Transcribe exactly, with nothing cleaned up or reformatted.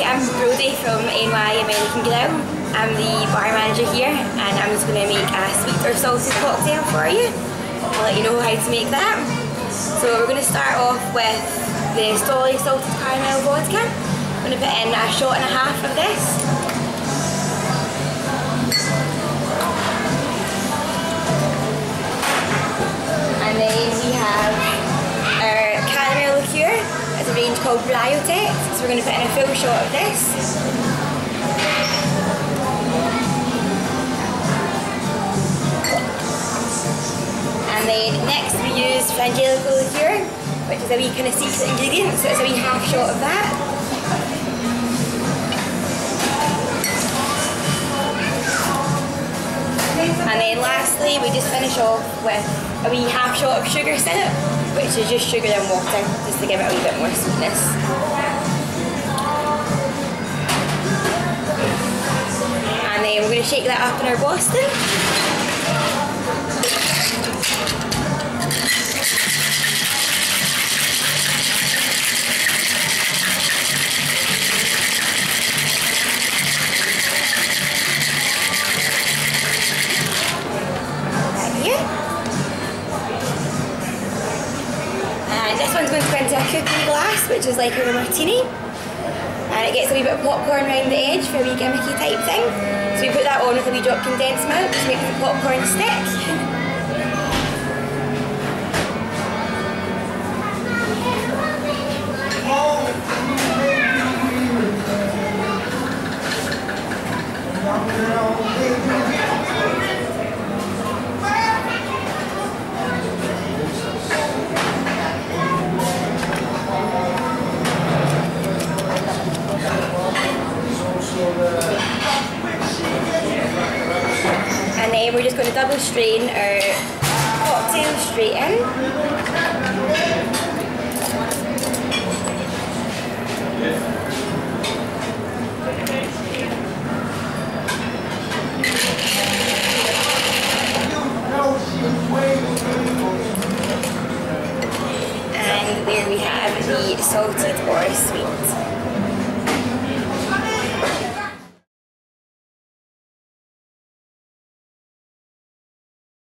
I'm Brodie from N Y American Grill. I'm the bar manager here and I'm just going to make a sweet or salted cocktail for you. I'll let you know how to make that. So we're going to start off with the Stoli salted caramel vodka. I'm going to put in a shot and a half of this. And then we have our caramel liqueur. It's a range called Biotech, so we're going to put in a full shot of this. And then next we use Frangelico liqueur, which is a wee kind of secret ingredient, so it's a wee half shot of that. And then lastly we just finish off with a wee half shot of sugar syrup, which is just sugar and water, just to give it a wee bit more sweetness. And then we're going to shake that up in our Boston. And this one's going to go into a cookie glass, which is like a martini. And it gets a wee bit of popcorn around the edge for a wee gimmicky type thing. So we put that on with a wee drop condensed milk to make the popcorn stick. And then we're just going to double strain our cocktail straight in. And there we have the salted or sweet.